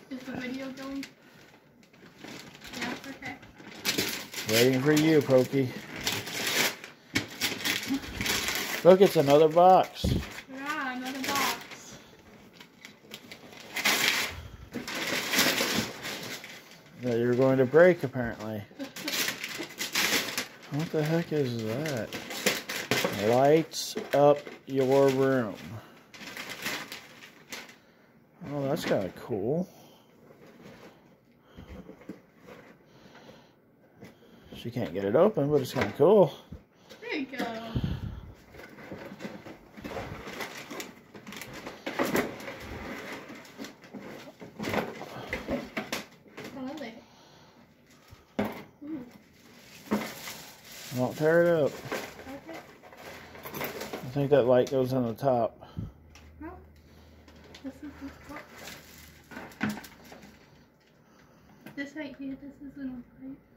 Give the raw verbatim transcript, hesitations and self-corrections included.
Is the video going? Yeah, okay. Waiting for you, Pokey. Look, it's another box. Yeah, another box. That you're going to break, apparently. What the heck is that? Lights up your room. Oh, that's kind of cool. She can't get it open, but it's kind of cool. There you go. Don't tear it up. Okay. I think that light goes on the top. No. This is the top. This right here, this isn't a light.